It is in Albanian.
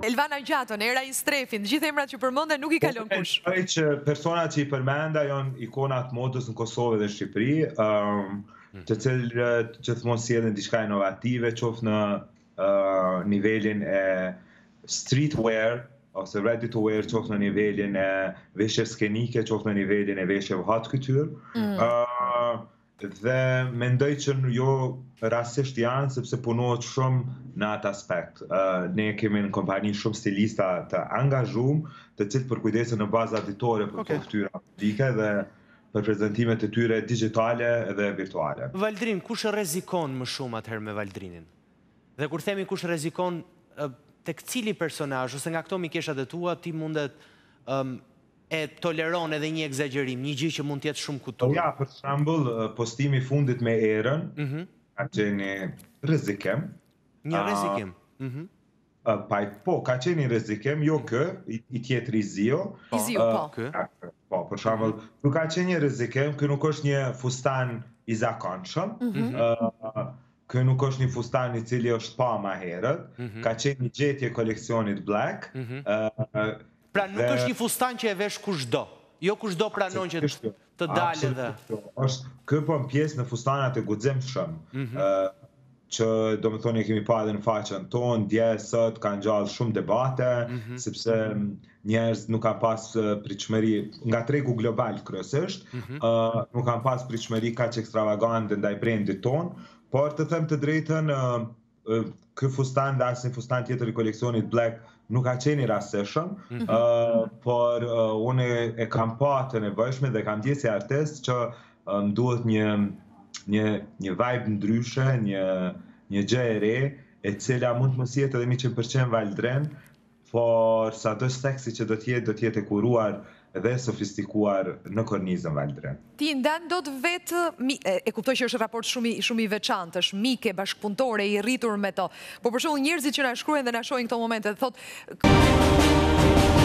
Elvana Gjaton, era i strefin, gjithë emrat që përmende nuk i kalon kush. Që personat që i përmenda janë ikonat modës në Kosovë dhe Shqipëri, të cilët gjithmonë sjellin diçka inovative, qoftë në nivelin e streetwear ose ready to wear, qoftë në nivelin e veshjeve skenike, qoftë në nivelin e veshjeve haute couture. Dhe mendoj që jo rastisht janë, sepse punohet shumë në atë aspekt. Ne kemi në kompani shumë stilista të angazhuar, të cilët përkujdesen në bazë auditore për këto fytyra publike dhe për prezantimet e tyre digjitale dhe virtuale. Valdrin, kush rrezikon më shumë atëherë me Valdrinin? Dhe kur themi kush rrezikon, tek cili personazh ose nga këto mikeshat e tua ti mundet e toleron edhe një egzagerim, një gjë që mund të jetë shumë kutur? Ja, për shembull, postimi i fundit me Erën, ka qenë rrezikim. Një rrezikim. Po, ka qenë një rrezikim, jo kë, i tjetri Zio. Zio, po. Po, për shembull, kur ka qenë një rrezikim, ky nuk është një fustan i zakonshëm. Ky nuk është një fustan i cili është pa më herët. Ka qenë një gjetje koleksionit Black. Pra nuk është një fustan që e vesh kushdo. Jo kushdo pranon që të dalë dhe... Kë po në pjesë në fustanat e guximshëm, që do më thoni e kemi pa edhe në faqen tonë, dje sot kanë gjallë shumë debate, sepse njerëz nuk kanë pas pritshmëri nga tregu global kryesisht, nuk kanë pas pritshmëri kaq ekstravagante ndaj brendit tonë, por të them të drejtën, ky fustan dhe asnjë fustan tjetër i koleksionit Black nuk ka qenë i rastishëm, por unë e kam pa të nevojshme dhe kam ndjesë si artist që më duhet një vibe ndryshe, një gjë e re, e cila mund të mos jetë edhe 100% Valdren, por sado seksi që do të jetë e kuruar dhe sofistikuar në kornizën Valdren. Ti ndan do të vetë, e kuptoj që është raport shumë i veçantë, është mike, bashkëpunëtore, i rritur me to, por për shembull njerëzit që na shkruajnë dhe na shohin këto momente, thotë